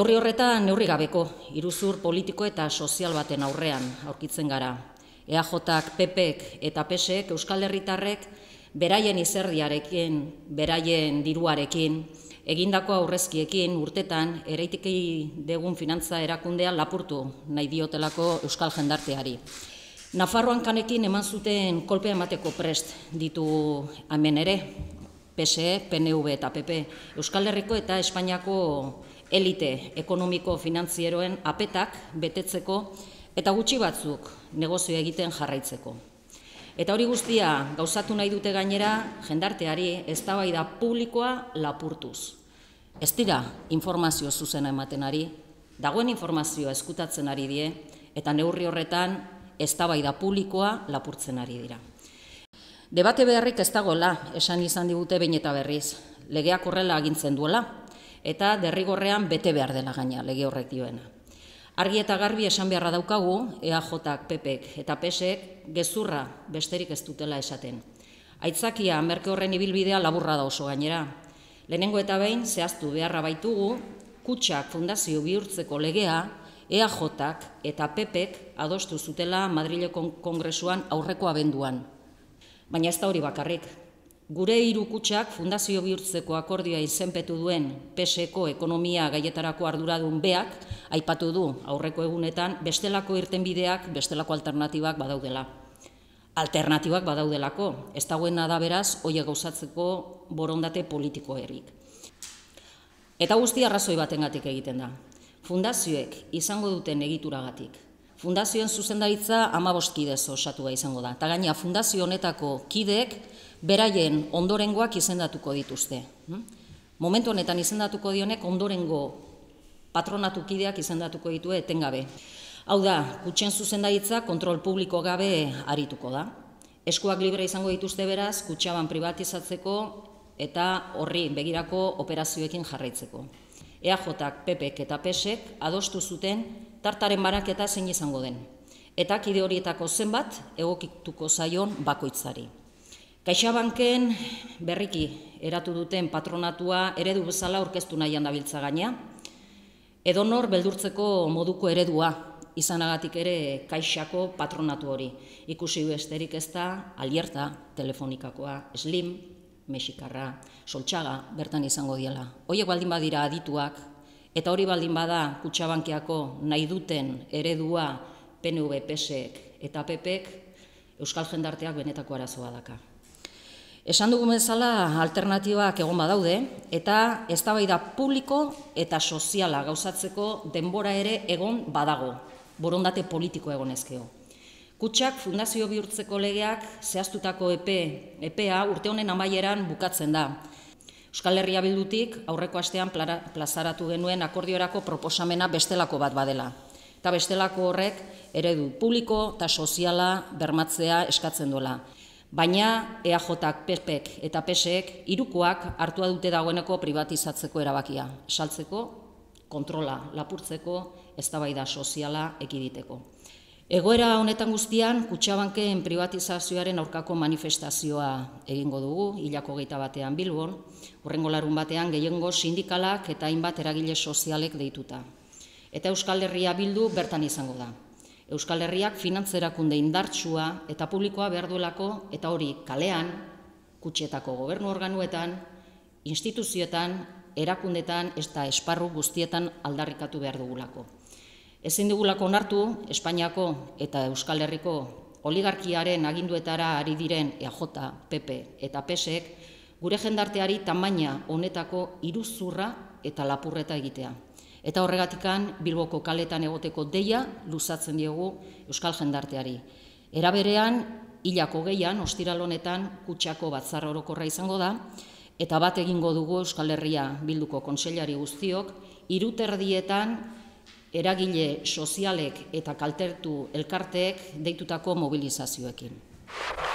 Neurri horretan neurri gabeko, iruzur politiko eta sozial baten aurrean aurkitzen gara. EAJak, PPek eta PSek Euskal Herritarrek beraien izerdiarekin, beraien diruarekin, egindako aurrezkiekin urtetan eraiteki degun finantza erakundea lapurtu nahi diotelako euskal jendarteari. Nafarroan kanekin eman zuten kolpea emateko prest ditu hemen ere, PSE, PNV eta PP, Euskal Herriko eta Espainiako elite ekonomiko finantzieroen apetak betetzeko eta gutxi batzuk negozio egiten jarraitzeko. Eta hori guztia gauzatu nahi dute gainera jendarteari eztabaida publikoa lapurtuz. Ez dira informazio zuzena ematen ari, dagoen informazioa eskutatzen ari die eta neurri horretan eztabaida publikoa lapurtzen ari dira. Debate beharrik ez dagoela, esan izan digute behin eta berriz, legeak horrela agintzen duela eta derrigorrean bete behar dela gaina lege horrek dioena. Argi eta garbi esan beharra daukagu, EAJak, PPek eta PSek gezurra besterik ez dutela esaten. Aitzakia merke horren ibilbidea laburra da oso gainera. Lehenengo eta behin zehaztu beharra baitugu, Kutxak fundazio bihurtzeko legea EAJak eta PPek adostu zutela Madrileko Kongresuan aurreko abenduan. Baina ez da hori bakarrik. Gure hiru kutxak fundazio bihurtzeko akordioa izenpetu duen PSeko ekonomia gaietarako arduradun beak aipatu du aurreko egunetan bestelako irtenbideak, bestelako alternatibak badaudela. Alternatibak badaudelako, ez dagoena da beraz horiek gauzatzeko borondate politikoerik. Eta guzti arrazoi batengatik egiten da. Fundazioek izango duten egituragatik. Fundazioen zuzendaritza 15 kidez osatua izango da. Eta gainera fundazio honetako kideek beraien ondorengoak izendatuko dituzte. Momentu honetan izendatuko dionek ondorengo patronatu kideak izendatuko ditu etengabe. Hau da, kutxen zuzendaritza kontrol publiko gabe arituko da. Eskuak libre izango dituzte beraz, kutxaban privatizatzeko eta horri begirako operazioekin jarraitzeko. EAJak, PPek eta PSek adostu zuten tartaren banaketa zein izango den. Eta kide horietako zenbat egokituko zaion bakoitzari. CaixaBanken berriki eratu duten patronatua eredu bezala aurkeztu nahian dabiltza gaina. Edonor beldurtzeko moduko eredua izanagatik ere Caixako patronatu hori. Ikusi besterik ez da Alerta, Telefonikakoa, Slim, Mexikarra, Soltxaga bertan izango diela. Horiek baldin badira adituak eta hori baldin bada Kutxabankiako nahi duten eredua PNV, PSek eta PPek euskal jendarteak benetako arazoa daka. Esan dugun bezala alternatibak egon badaude eta eztabaida publiko eta soziala gauzatzeko denbora ere egon badago, borondate politiko egon ezkeo. Kutxak fundazio bihurtzeko legeak zehaztutako epea urte honen amaieran bukatzen da. Euskal Herria Bildutik aurreko astean plazaratu genuen akordiorako proposamena bestelako bat badela. Eta bestelako horrek eredu publiko eta soziala bermatzea eskatzen duela. Baina EAJak, PPek eta PSek hirukoak hartu dute dagoeneko privatizatzeko erabakia, saltzeko, kontrola lapurtzeko, eztabaida soziala ekiditeko. Egoera honetan guztian, Kutxabanken privatizazioaren aurkako manifestazioa egingo dugu, hilako 21 Bilbon, hurrengo larun batean gehiengo sindikalak eta hainbat eragile sozialek deituta. Eta Euskal Herria Bildu bertan izango da. Euskal Herriak finantzerakunde indartsua eta publikoa behar duelako, eta hori kalean, kutxetako gobernu organuetan, instituzioetan, erakundetan eta esparru guztietan aldarrikatu behar dugulako. Ezin dugulako onartu, Espainiako eta Euskal Herriko oligarkiaren aginduetara ari diren EAJ, PP eta PSek gure jendarteari tamaina honetako iruzurra eta lapurreta egitea. Eta horregatikan Bilboko kaletan egoteko deia luzatzen diogu euskal jendarteari. Era berean, hilako 20an, ostiral honetan, Kutxako batzar orokorra izango da, eta bat egingo dugu Euskal Herria Bilduko kontseilari guztiok, 3:30 eragile sozialek eta kaltertu elkarteek deitutako mobilizazioekin.